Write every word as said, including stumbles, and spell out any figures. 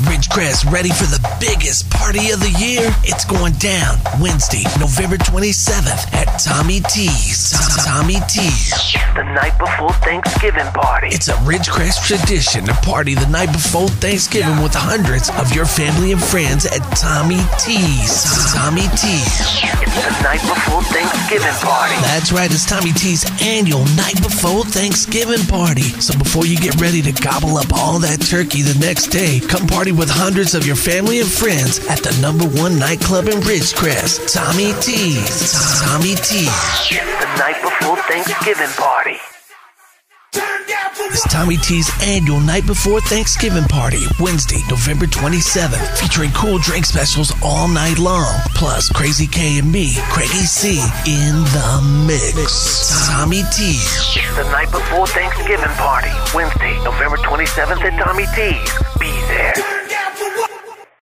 Ridgecrest ready for the biggest party of the year? It's going down Wednesday, November twenty-seventh at Tommy T's. Tommy T's. The night before Thanksgiving party. It's a Ridgecrest tradition to party the night before Thanksgiving with hundreds of your family and friends at Tommy T's. Tommy T's. It's the night before Thanksgiving party. That's right, it's Tommy T's annual night before Thanksgiving party. So before you get ready to gobble up all that turkey the next day, come party with hundreds of your family and friends at the number one nightclub in Ridgecrest, Tommy T's. Tommy T's. It's the night before Thanksgiving party. It's Tommy T's annual night before Thanksgiving party, Wednesday, November twenty-seventh, featuring cool drink specials all night long, plus Crazy K and me, Craigie C, in the mix. Tommy T's. It's the night before Thanksgiving party, Wednesday, November twenty-seventh at Tommy T's. Be